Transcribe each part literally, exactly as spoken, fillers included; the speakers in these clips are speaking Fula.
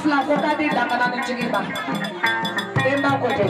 Asla ko tadi dakanan ni Chigiba. Temba ko je.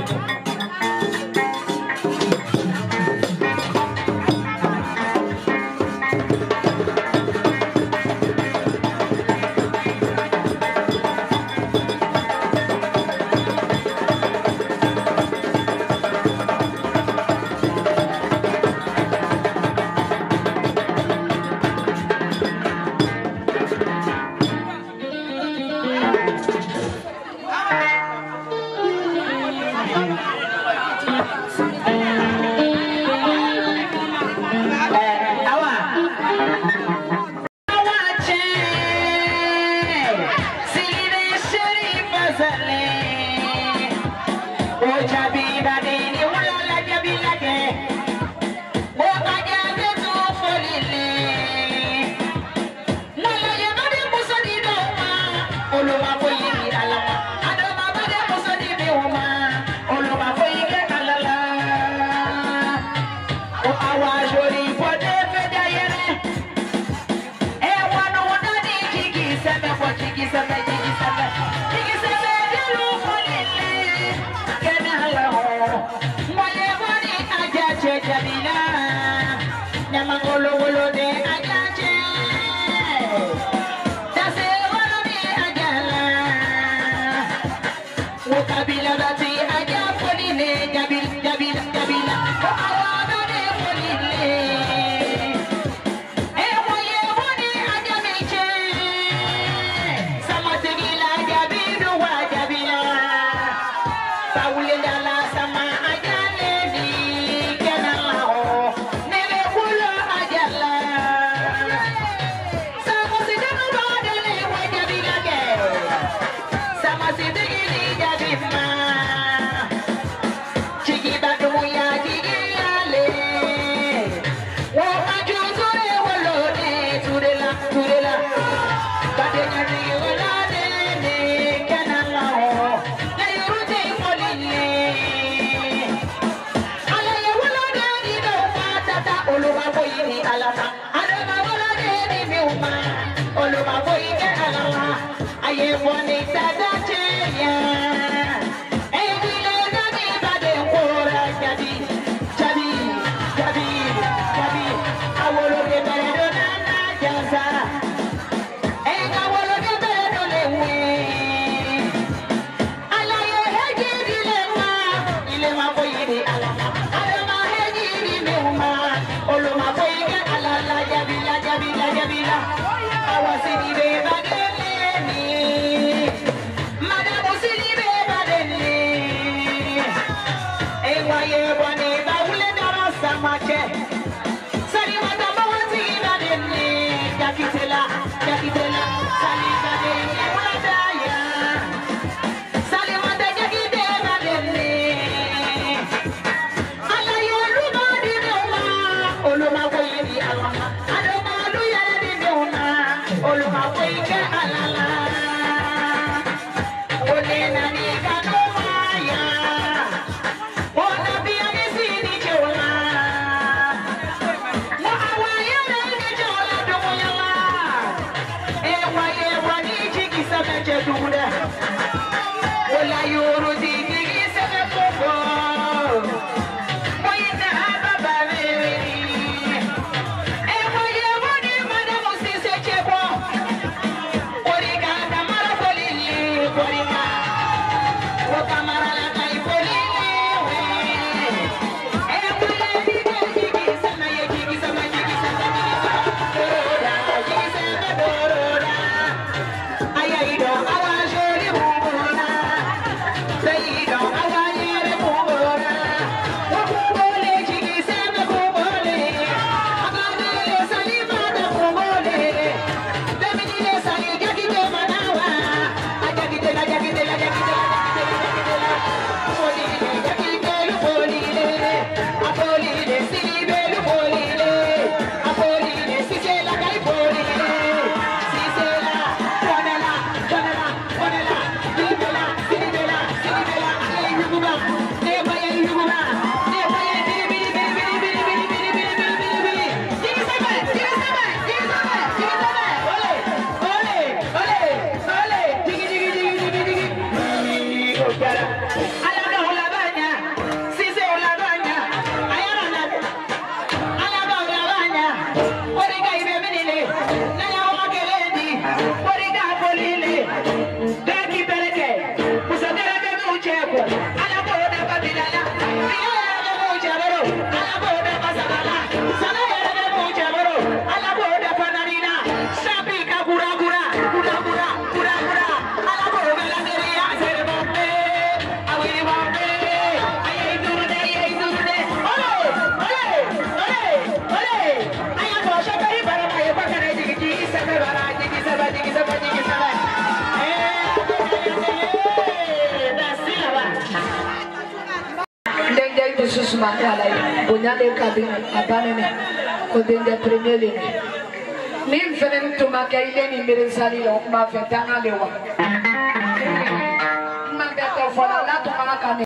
Origada Boriga bolile. Daki bereke. Musadera de mucheko. Ala boda babilala. Ala de muchero. Ala boda basala. Sanaya de muchero. Ala boda fanarina. Sabi ka gura gura. Gura gura. Gura gura. Ala boda la seria ser bombe. Awi bombe. Ay durde ay durde. Ole. Ole. Ole. Ole. Ay bo shakari bara ay bakare jigi sabe bara jigi sabe jigi sabe jigi sabe. Ndenge Yesus mandala punya de kabine abane ne kodende premier ligne ni mfene tumaka ile ni miresali lo ma fetanga lewa mabeta fola la tumaka